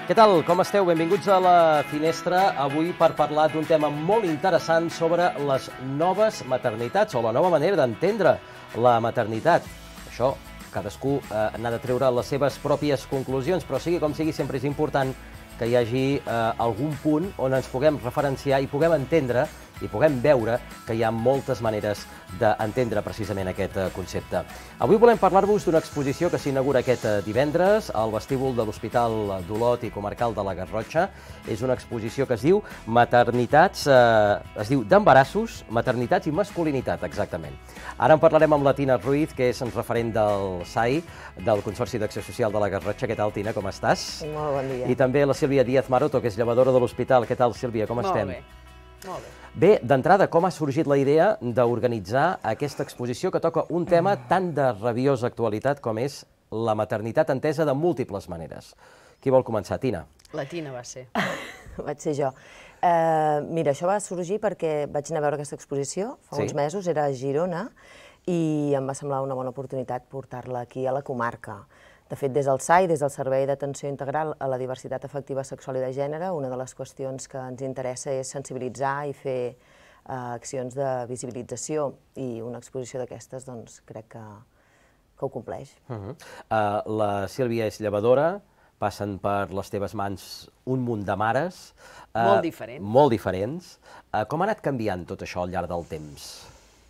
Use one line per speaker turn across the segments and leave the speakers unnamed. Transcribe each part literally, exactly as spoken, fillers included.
Què tal? Com esteu? Benvinguts a la Finestra, avui per parlar d'un tema molt interessant sobre les noves maternitats o la nova manera d'entendre la maternitat. Això, cadascú eh, n'ha de treure les seves pròpies conclusions, però sigui com sigui, sempre és important que hi hagi eh, algun punt on ens puguem referenciar i puguem entendre i puguem veure que hi ha moltes maneres d'entendre precisament aquest concepte. Avui volem parlar-vos d'una exposició que s'inaugura aquest divendres al vestíbul de l'Hospital d'Olot i Comarcal de la Garrotxa. És una exposició que es diu Maternitats, eh, es diu d'embarassos, maternitats i masculinitat, exactament. Ara en parlarem amb la Tina Ruiz, que és referent del S A I, del Consorci d'Acció Social de la Garrotxa. Què tal, Tina? Com estàs?
Molt bon dia.
I també la Sílvia Díaz Maroto, que és llevadora de l'hospital. Què tal, Sílvia? Com estem?
Molt bé. Molt bé.
Bé, d'entrada, com ha sorgit la idea d'organitzar aquesta exposició que toca un tema tan de rabiosa actualitat com és la maternitat entesa de múltiples maneres? Qui vol començar? Tina?
La Tina va ser.
Vaig ser jo. Uh, mira, això va sorgir perquè vaig anar a veure aquesta exposició fa
Sí.
uns mesos, era a Girona, i em va semblar una bona oportunitat portar-la aquí a la comarca. De fet, des del S A I, des del Servei d'Atenció Integral a la Diversitat Afectiva, Sexual i de Gènere, una de les qüestions que ens interessa és sensibilitzar i fer uh, accions de visibilització, i una exposició d'aquestes, doncs, crec que, que ho compleix.
Uh -huh. uh, la Sílvia és llevadora, passen per les teves mans un munt de mares. Uh,
Molt diferents.
Molt diferents. Uh, com ha anat canviant tot això al llarg del temps?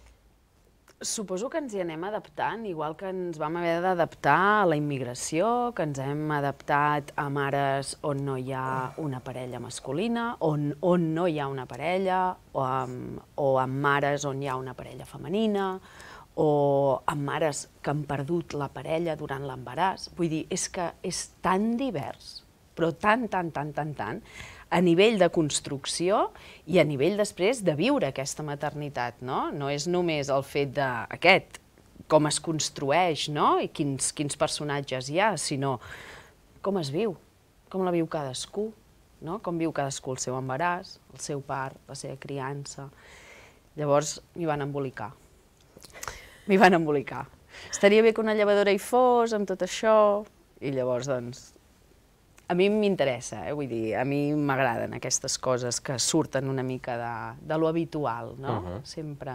Suposo que ens hi anem adaptant, igual que ens vam haver d'adaptar a la immigració, que ens hem adaptat a mares on no hi ha una parella masculina, on, on no hi ha una parella, o amb, o amb mares on hi ha una parella femenina, o amb mares que han perdut la parella durant l'embaràs. Vull dir, és que és tan divers, però tan, tan, tan, tan, tan, a nivell de construcció i a nivell després de viure aquesta maternitat, no? No és només el fet d'aquest, com es construeix, no? I quins, quins personatges hi ha, sinó com es viu, com la viu cadascú, no? Com viu cadascú el seu embaràs, el seu part, la seva criança. Llavors m'hi van embolicar. M'hi van embolicar. Estaria bé que una llevadora hi fos amb tot això, i llavors, doncs, a mi m'interessa, eh? Vull dir, a mi m'agraden aquestes coses que surten una mica de, de lo habitual, no?
Uh-huh.
Sempre...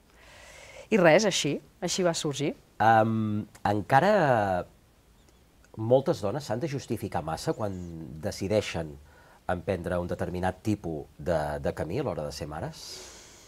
I res, així, així va sorgir.
Um, encara moltes dones s'han de justificar massa quan decideixen emprendre un determinat tipus de, de camí a l'hora de ser mares?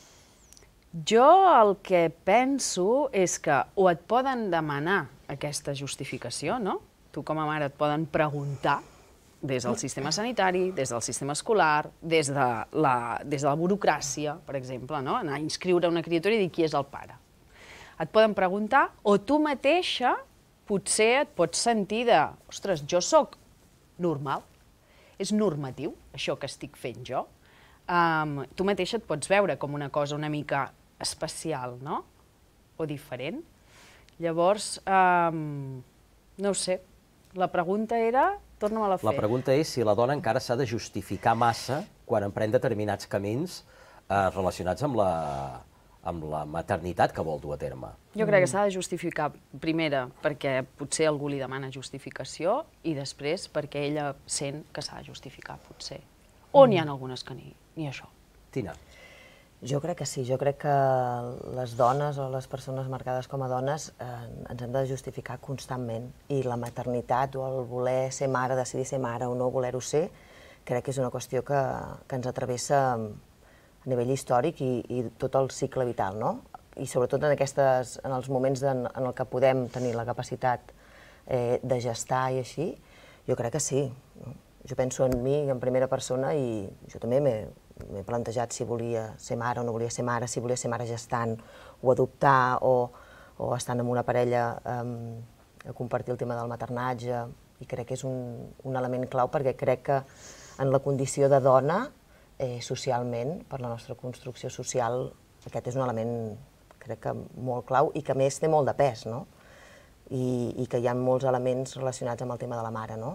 Jo el que penso és que o et poden demanar aquesta justificació, no? Tu com a mare et poden preguntar des del sistema sanitari, des del sistema escolar, des de la, des de la burocràcia, per exemple, no? Anar a inscriure una criatura i dir qui és el pare. Et poden preguntar, o tu mateixa potser et pots sentir de, ostres, jo sóc normal, és normatiu això que estic fent jo. Um, tu mateixa et pots veure com una cosa una mica especial, no? O diferent. Llavors, um, no ho sé, la pregunta era... Torna-me-la a fer.
La pregunta és si la dona encara s'ha de justificar massa quan emprèn determinats camins eh, relacionats amb la, amb la maternitat que vol dur a terme.
Jo crec que s'ha de justificar, primera, perquè potser algú li demana justificació, i després perquè ella sent que s'ha de justificar, potser. O n'hi ha algunes que ni, ni això.
Tina.
Jo crec que sí, jo crec que les dones o les persones marcades com a dones eh, ens hem de justificar constantment, i la maternitat o el voler ser mare, decidir ser mare o no voler-ho ser, crec que és una qüestió que, que ens travessa a nivell històric i, i tot el cicle vital, no? I sobretot en, aquestes, en els moments en, en el que podem tenir la capacitat eh, de gestar i així, jo crec que sí. No? Jo penso en mi en primera persona i jo també m'he m'he plantejat si volia ser mare o no volia ser mare, si volia ser mare gestant o adoptar o, o estant amb una parella um, a compartir el tema del maternatge, i crec que és un, un element clau perquè crec que en la condició de dona, eh, socialment, per la nostra construcció social, aquest és un element crec que molt clau i que a més té molt de pes, no? I, i que hi ha molts elements relacionats amb el tema de la mare, no?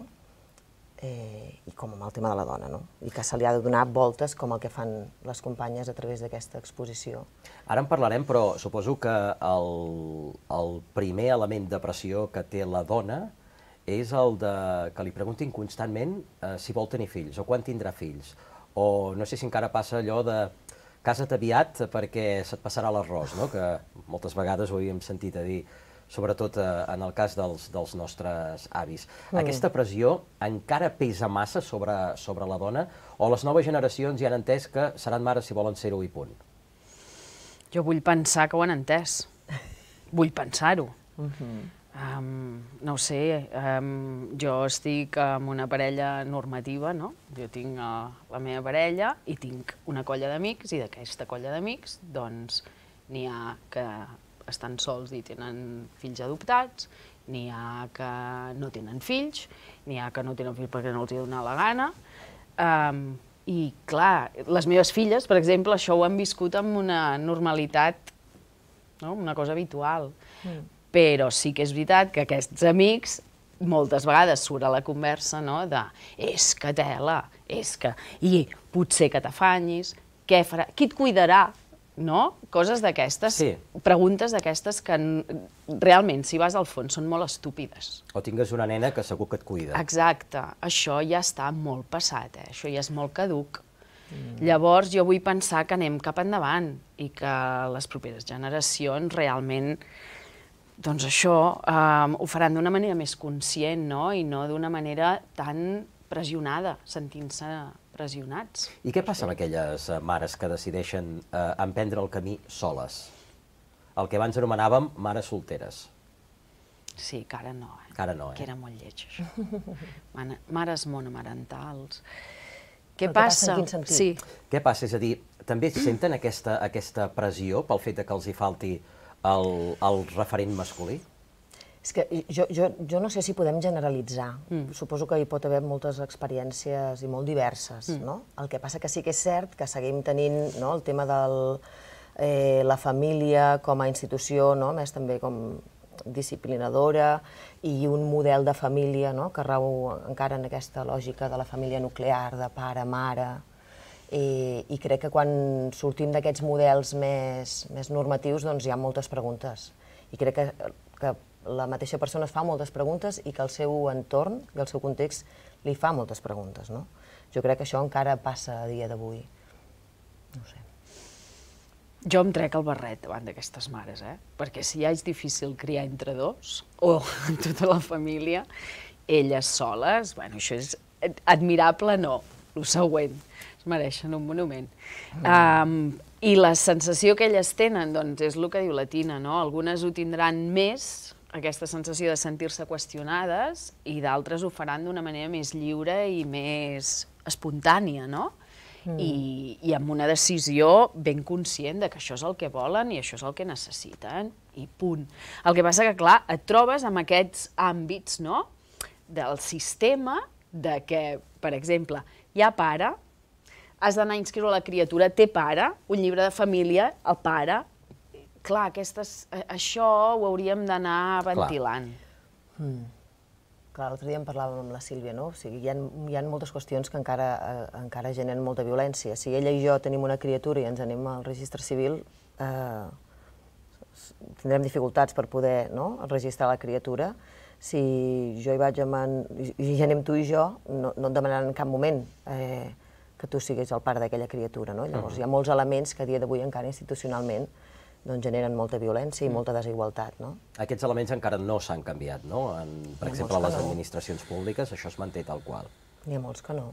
Eh, i com amb el tema de la dona, no? I que se li ha de donar voltes com el que fan les companyes a través d'aquesta exposició.
Ara en parlarem, però suposo que el, el primer element de pressió que té la dona és el de que li preguntin constantment si vol tenir fills o quan tindrà fills. O no sé si encara passa allò de casa't aviat perquè se't passarà l'arròs, no? Que moltes vegades ho havíem sentit a dir, sobretot en el cas dels, dels nostres avis. Mm. Aquesta pressió encara pesa massa sobre, sobre la dona o les noves generacions ja han entès que seran mares si volen ser-ho i punt?
Jo vull pensar que ho han entès. Vull pensar-ho. Uh-huh. um, no ho sé, um, jo estic amb una parella normativa, no? Jo tinc uh, la meva parella i tinc una colla d'amics i d'aquesta colla d'amics doncs n'hi ha que estan sols i tenen fills adoptats, n'hi ha que no tenen fills, n'hi ha que no tenen fills perquè no els hi ha donat la gana. Um, I clar, les meves filles, per exemple, això ho han viscut amb una normalitat, no? Una cosa habitual. Mm. Però sí que és veritat que aquests amics moltes vegades surt a la conversa, no? De és que tela, és que... i potser que t'afanyis, què farà, qui et cuidarà, no? Coses d'aquestes, sí. Preguntes d'aquestes que realment, si vas al fons, són molt estúpides.
O tingues una nena que segur que et cuida.
Exacte, això ja està molt passat, eh? Això ja és molt caduc. Mm. Llavors jo vull pensar que anem cap endavant i que les properes generacions realment, doncs això, eh, ho faran d'una manera més conscient, no? I no d'una manera tan pressionada, sentint-se pressionats.
I què passa amb aquelles mares que decideixen eh, emprendre el camí soles? El que abans anomenàvem mares solteres.
Sí, que ara no, eh?
Que ara no, eh?
Que era molt lleig, això. Mares monomarentals. Què passa?
En quin sentit?
Sí.
Què passa? És a dir, també senten aquesta, aquesta pressió pel fet que els hi falti el, el referent masculí?
És que jo, jo, jo no sé si podem generalitzar. Mm. Suposo que hi pot haver moltes experiències i molt diverses, mm. no? El que passa que sí que és cert que seguim tenint, no, el tema de eh, la família com a institució, no, més també com disciplinadora, i un model de família, no?, que rau encara en aquesta lògica de la família nuclear, de pare, mare, i, i crec que quan sortim d'aquests models més, més normatius doncs hi ha moltes preguntes. I crec que, que la mateixa persona es fa moltes preguntes i que el seu entorn, i el seu context, li fa moltes preguntes, no? Jo crec que això encara passa a dia d'avui. No ho sé.
Jo em trec el barret davant d'aquestes mares, eh? Perquè si ja és difícil criar entre dos, o en tota la família, elles soles, bueno, això és admirable, no, el següent, es mereixen un monument. Mm. Um, I la sensació que elles tenen, doncs, és el que diu la Tina, no? Algunes ho tindran més, aquesta sensació de sentir-se qüestionades, i d'altres ho faran d'una manera més lliure i més espontània, no? Mm. I, i amb una decisió ben conscient de que això és el que volen i això és el que necessiten, i punt. El que passa que, clar, et trobes amb aquests àmbits, no?, del sistema, de que, per exemple, hi ha pare, has d'anar a inscriure la criatura, té pare, un llibre de família, el pare... Clar, aquestes, això ho hauríem d'anar ventilant.
Mm. Clar, l'altre dia en parlàvem amb la Sílvia, no? O sigui, hi ha, hi ha moltes qüestions que encara, eh, encara generen molta violència. Si ella i jo tenim una criatura i ens anem al registre civil, eh, tindrem dificultats per poder, no?, registrar la criatura. Si jo hi vaig amb en, i hi anem tu i jo, no, no et demanaran en cap moment eh, que tu siguis el pare d'aquella criatura, no? Llavors, hi ha molts elements que a dia d'avui encara institucionalment doncs generen molta violència i molta desigualtat, no?
Aquests elements encara no s'han canviat, no? En, per exemple, a les administracions públiques això es manté tal qual.
N'hi ha molts que no.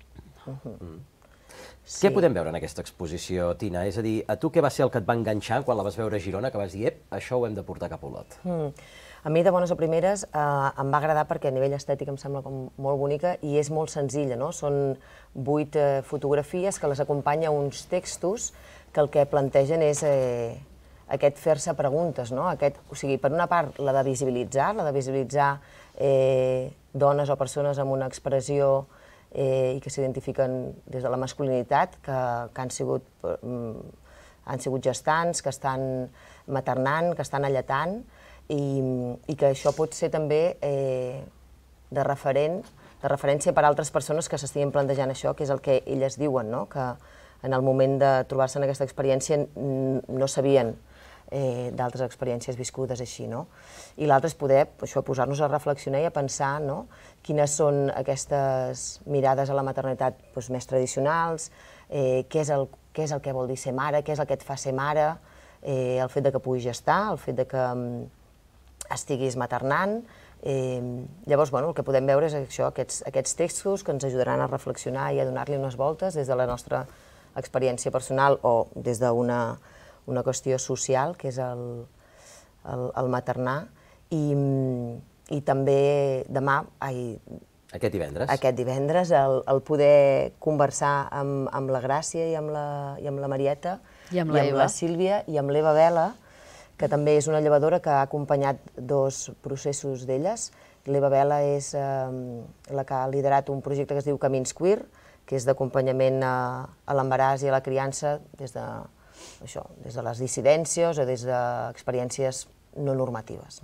Mm. Sí. Què podem veure en aquesta exposició, Tina? És a dir, a tu què va ser el que et va enganxar quan la vas veure a Girona, que vas dir, ep, això ho hem de portar cap a Olot?
Mm. A mi, de bones a primeres, eh, em va agradar perquè a nivell estètic em sembla com molt bonica i és molt senzilla, no? Són vuit eh, fotografies que les acompanya uns textos que el que plantegen és eh, aquest fer-se preguntes, no? Aquest, o sigui, per una part, la de visibilitzar, la de visibilitzar eh, dones o persones amb una expressió eh, i que s'identifiquen des de la masculinitat, que, que han sigut, eh, han sigut gestants, que estan maternant, que estan alletant, i, i que això pot ser també eh, de referent, de referència per a altres persones que s'estiguin plantejant això, que és el que elles diuen, no? Que en el moment de trobar-se en aquesta experiència no sabien d'altres experiències viscudes així, no? I l'altre és poder posar-nos a reflexionar i a pensar quines són aquestes mirades a la maternitat més tradicionals, què és el que vol dir ser mare, què és el que et fa ser mare, el fet que puguis gestar, el fet que estiguis maternant. Llavors, el que podem veure és això, aquests textos que ens ajudaran a reflexionar i a donar-li unes voltes des de la nostra experiència personal o des d'una qüestió social, que és el maternar. I també demà,
aquest divendres,
aquest divendres, el poder conversar amb la Gràcia i amb la Marieta, i amb la Sílvia i amb l'Eva Vela, que també és una llevadora que ha acompanyat dos processos d'elles. L'Eva Vela és la que ha liderat un projecte que es diu Camins Queer, que és d'acompanyament a l'embaràs i a la criança des de les dissidències o des d'experiències no normatives.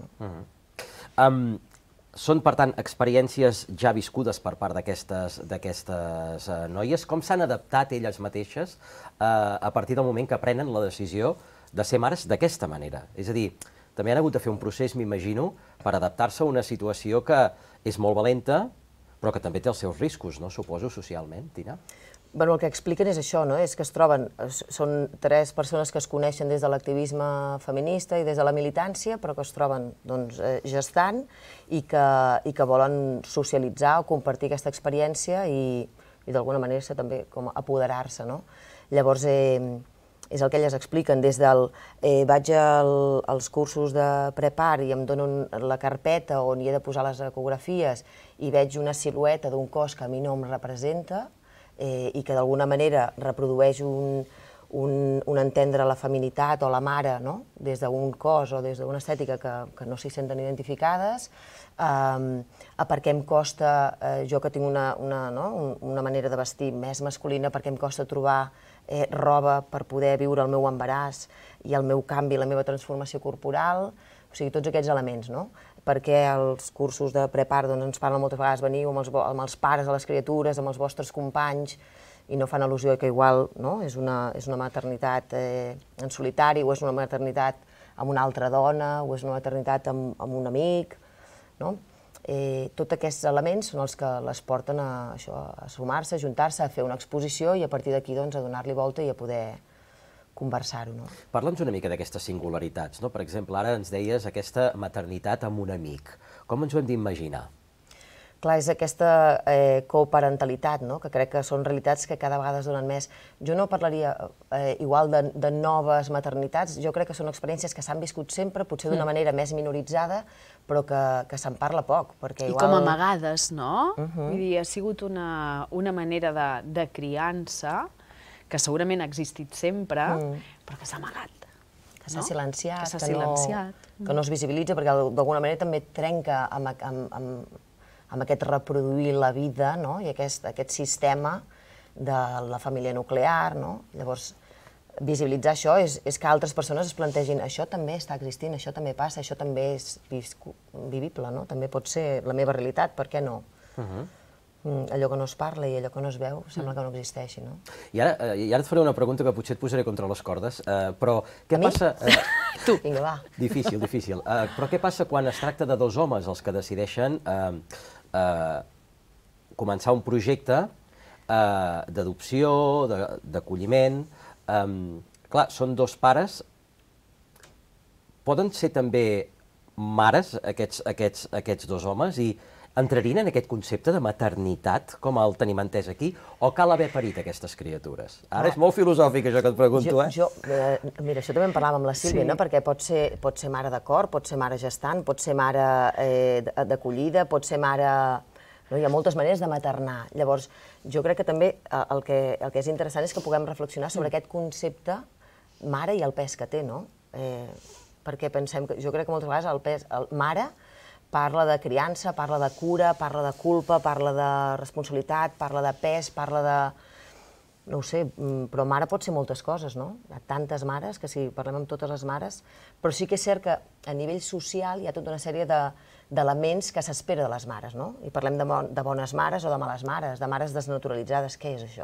Són, per tant, experiències ja viscudes per part d'aquestes noies. Com s'han adaptat elles mateixes a partir del moment que prenen la decisió de ser mares d'aquesta manera? És a dir, també han hagut de fer un procés, m'imagino, per adaptar-se a una situació que és molt valenta, però que també té els seus riscos, no? Suposo, socialment, Tina?
El que expliquen és això, és que es troben, són tres persones que es coneixen des de l'activisme feminista i des de la militància, però que es troben gestant i que volen socialitzar o compartir aquesta experiència i d'alguna manera també apoderar-se. Llavors, és el que elles expliquen, des del vaig als cursos de prepar i em donen la carpeta on hi he de posar les ecografies i veig una silueta d'un cos que a mi no em representa i que d'alguna manera reprodueix un entendre la feminitat o la mare des d'un cos o des d'una estètica que no s'hi senten identificades, a per què em costa, jo que tinc una manera de vestir més masculina, per què em costa trobar roba per poder viure el meu embaràs i el meu canvi, la meva transformació corporal, o sigui, tots aquests elements, no? Perquè els cursos de prepar ens parlen moltes vegades, veniu amb els pares de les criatures, amb els vostres companys, i no fan al·lusió que igual és una maternitat en solitari, o és una maternitat amb una altra dona, o és una maternitat amb un amic, no? Tots aquests elements són els que les porten a sumar-se, a juntar-se, a fer una exposició i a partir d'aquí a donar-li volta i a poder conversar-ho.
Parla'ns una mica d'aquestes singularitats. Per exemple, ara ens deies aquesta maternitat amb un amic. Com ens ho hem d'imaginar?
Clar, és aquesta coparentalitat, que crec que són realitats que cada vegada es donen més. Jo no parlaria igual de noves maternitats, jo crec que són experiències que s'han viscut sempre, potser d'una manera més minoritzada, però que se'n parla poc.
I com amagades, no? Vull dir, ha sigut una manera de criança que segurament ha existit sempre, però que s'ha amagat.
Que s'ha silenciat, que no es visibilitza, perquè d'alguna manera també trenca amb aquest reproduir la vida i aquest sistema de la família nuclear. Llavors, visibilitzar això és que altres persones es plantegin això també està existint, això també passa, això també és vivible, també pot ser la meva realitat, per què no? Allò que no es parla i allò que no es veu sembla que no existeixi, no?
I ara et faré una pregunta que potser et posaré contra les cordes, però què passa...
Tu. Vinga, va.
Difícil, difícil. Però què passa quan es tracta de dos homes els que decideixen començar un projecte d'adopció, d'acolliment? Clar, són dos pares. Poden ser també mares, aquests dos homes, i entrarien en aquest concepte de maternitat, com el tenim entès aquí, o cal haver parit aquestes criatures? Ara és molt filosòfic això que et pregunto, eh?
Mira, això també en parlàvem amb la Sílvia, no? Perquè pot ser mare de cor, pot ser mare gestant, pot ser mare d'acollida, pot ser mare... Hi ha moltes maneres de maternar. Llavors, jo crec que també el que és interessant és que puguem reflexionar sobre aquest concepte mare i el pes que té, no? Perquè pensem que... Jo crec que moltes vegades el pes... Mare parla de criança, parla de cura, parla de culpa, parla de responsabilitat, parla de pes, parla de... No ho sé, però mare pot ser moltes coses, no? Hi ha tantes mares, que si parlem amb totes les mares, però sí que és cert que a nivell social hi ha tota una sèrie d'elements que s'espera de les mares, no? I parlem de bones mares o de males mares, de mares desnaturalitzades. Què és això?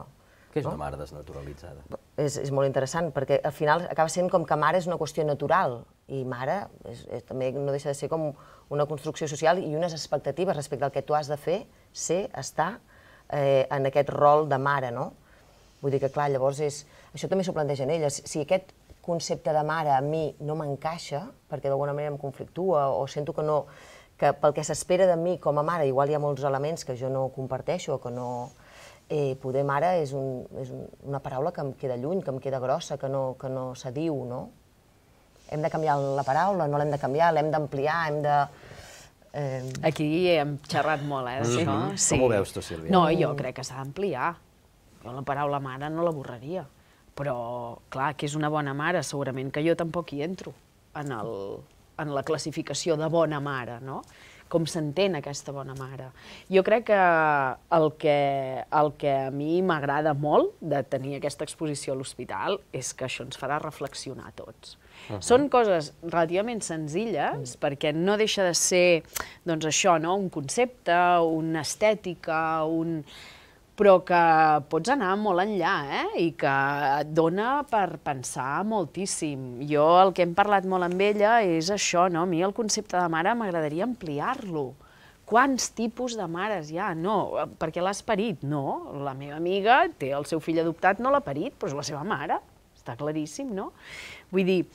Què és una mare desnaturalitzada?
És, és molt interessant, perquè al final acaba sent com que mare és una qüestió natural, i mare és, és, també no deixa de ser com una construcció social i unes expectatives respecte al que tu has de fer, ser, estar eh, en aquest rol de mare, no? Vull dir que, clar, llavors és... Això també s'ho plantegen elles. Si aquest concepte de mare a mi no m'encaixa, perquè d'alguna manera em conflictua o sento que no... que pel que s'espera de mi com a mare, igual hi ha molts elements que jo no comparteixo o que no... Eh, poder mare és, un, és un, una paraula que em queda lluny, que em queda grossa, que no, que no se diu, no? Hem de canviar la paraula, no l'hem de canviar, l'hem d'ampliar, hem de... Eh...
Aquí hem xerrat molt, eh, d'això.
Mm-hmm. Sí. Com ho veus tu, Sílvia?
No, jo crec que s'ha d'ampliar. Jo la paraula mare no la borraria. Però, clar, que és una bona mare, segurament que jo tampoc hi entro en, el, en la classificació de bona mare, no? Com s'entén aquesta bona mare. Jo crec que el que, el que a mi m'agrada molt de tenir aquesta exposició a l'hospital és que això ens farà reflexionar a tots. Uh-huh. Són coses relativament senzilles, uh-huh. perquè no deixa de ser, doncs això, no? Un concepte, una estètica, un... però que pots anar molt enllà, eh? I que et dona per pensar moltíssim. Jo el que hem parlat molt amb ella és això, no? A mi el concepte de mare m'agradaria ampliar-lo. Quants tipus de mares hi ha? No, perquè l'has parit? No, la meva amiga té el seu fill adoptat, no l'ha parit, però és la seva mare. Està claríssim, no? Vull dir...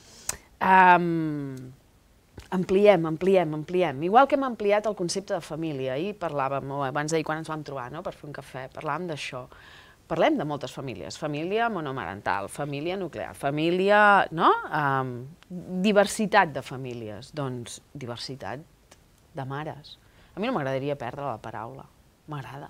Um... Ampliem, ampliem, ampliem. Igual que hem ampliat el concepte de família. Ahir parlàvem, abans d'ahir quan ens vam trobar, no?, per fer un cafè, parlàvem d'això. Parlem de moltes famílies. Família monomarental, família nuclear, família, no? Um, diversitat de famílies. Doncs diversitat de mares. A mi no m'agradaria perdre la paraula. M'agrada.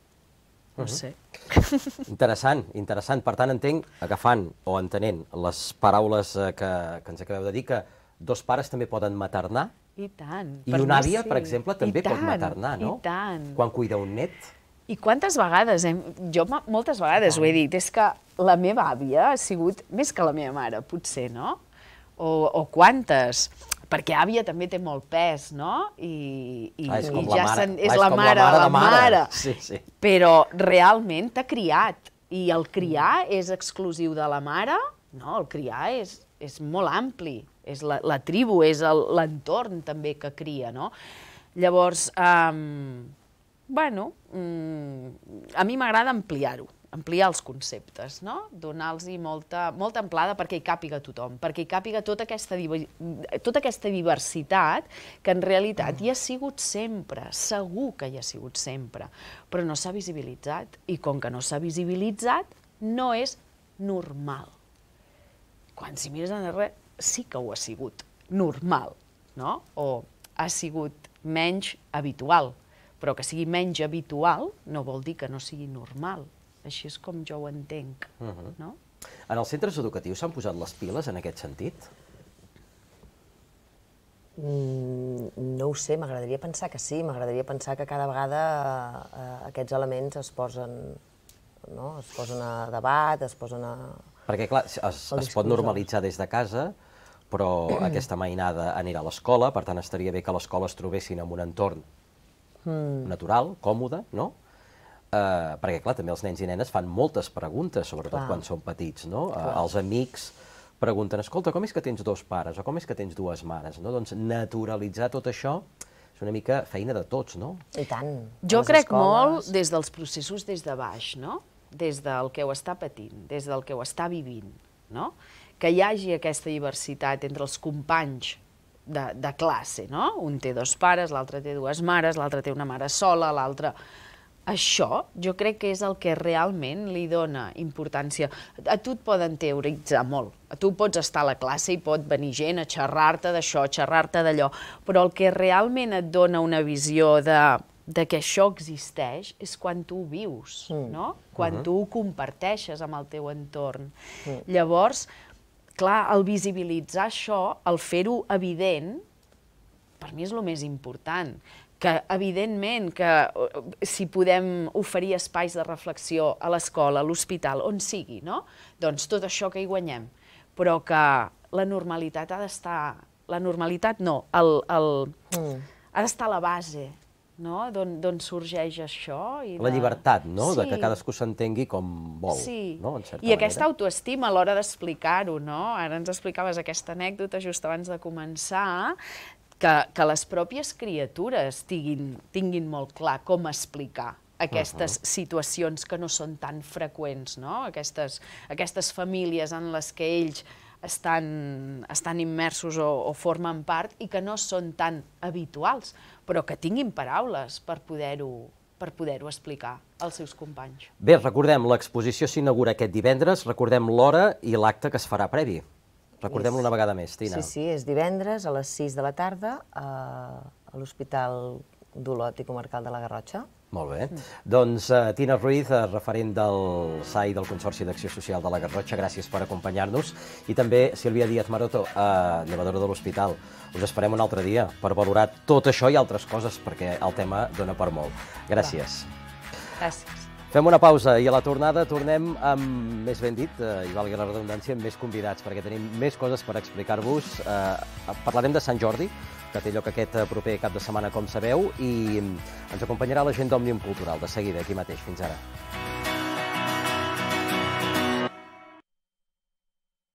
No sé.
Interessant, interessant. Per tant, entenc, agafant o entenent les paraules que, que ens acabeu de dir, que dos pares també poden maternar.
I tant.
I una àvia, per exemple, també pot maternar, no?
I tant.
Quan cuida un net.
I quantes vegades, hem... jo moltes vegades ho he dit, és que la meva àvia ha sigut més que la meva mare, potser, no? O, o quantes, perquè àvia també té molt pes, no? I, i,
ah, és com
i
la
ja
mare,
és, és
la
la mare, la mare. mare.
Sí, sí.
Però realment t'ha criat, i el criar és exclusiu de la mare? No, el criar és, és molt ampli. És la, la tribu, és l'entorn també que cria, no? Llavors, um, bueno, um, a mi m'agrada ampliar-ho, ampliar els conceptes, no? Donar-los molta, molta amplada perquè hi càpiga tothom, perquè hi càpiga tota aquesta, tota aquesta diversitat que en realitat hi ha sigut sempre, segur que hi ha sigut sempre, però no s'ha visibilitzat, i com que no s'ha visibilitzat, no és normal. Quan s'hi mires enrere, sí que ho ha sigut normal, no? O ha sigut menys habitual, però que sigui menys habitual no vol dir que no sigui normal. Així és com jo ho entenc, no?
En els centres educatius s'han posat les piles en aquest sentit?
No ho sé, m'agradaria pensar que sí, m'agradaria pensar que cada vegada aquests elements es posen, no? Es posen a debat, es posen a...
Perquè, clar, es, es pot normalitzar des de casa, però aquesta mainada anirà a l'escola, per tant, estaria bé que a l'escola es trobessin en un entorn mm. natural, còmode, no? Eh, perquè, clar, també els nens i nenes fan moltes preguntes, sobretot clar. Quan són petits, no? Eh, els amics pregunten, escolta, com és que tens dos pares, o com és que tens dues mares, no? Doncs naturalitzar tot això és una mica feina de tots, no?
I tant.
Jo crec molt des dels processos des de baix, no? Des del que ho està patint, des del que ho està vivint, no? Que hi hagi aquesta diversitat entre els companys de, de classe, no? Un té dos pares, l'altre té dues mares, l'altre té una mare sola, l'altre... Això jo crec que és el que realment li dona importància. A tu et poden teoritzar molt, a tu pots estar a la classe i pot venir gent a xerrar-te d'això, a xerrar-te d'allò, però el que realment et dona una visió de... de que això existeix és quan tu ho vius, no? Quan tu ho comparteixes amb el teu entorn. Llavors, clar, el visibilitzar això, el fer-ho evident, per mi és el més important. Que, evidentment, que si podem oferir espais de reflexió a l'escola, a l'hospital, on sigui, no? Doncs tot això que hi guanyem. Però que la normalitat ha d'estar... La normalitat no, el, el, mm. ha d'estar a la base d'on sorgeix això.
La llibertat, no?, de que cadascú s'entengui com vol, no?, en certa manera.
I aquesta autoestima a l'hora d'explicar-ho, no? Ara ens explicaves aquesta anècdota just abans de començar, que les pròpies criatures tinguin molt clar com explicar aquestes situacions que no són tan freqüents, no? Aquestes famílies en les que ells estan immersos o formen part i que no són tan habituals, però que tinguin paraules per poder-ho explicar als seus companys.
Bé, recordem, l'exposició s'inaugura aquest divendres, recordem l'hora i l'acte que es farà previ. Recordem-lo una vegada més, Tina.
Sí, sí, és divendres a les sis de la tarda a l'Hospital d'Olot i Comarcal de la Garrotxa.
Molt bé. Doncs Tina Ruiz, referent del S A I del Consorci d'Acció Social de la Garrotxa, gràcies per acompanyar-nos. I també Sílvia Díaz Maroto, llevadora de l'hospital. Us esperem un altre dia per valorar tot això i altres coses, perquè el tema dona per molt. Gràcies.
Gràcies.
Fem una pausa i a la tornada tornem amb, més ben dit, i valgui la redundància, amb més convidats, perquè tenim més coses per explicar-vos. Parlarem de Sant Jordi, que té lloc aquest proper cap de setmana, com sabeu, i ens acompanyarà la gent d'Òmnium Cultural, de seguida, aquí mateix. Fins ara.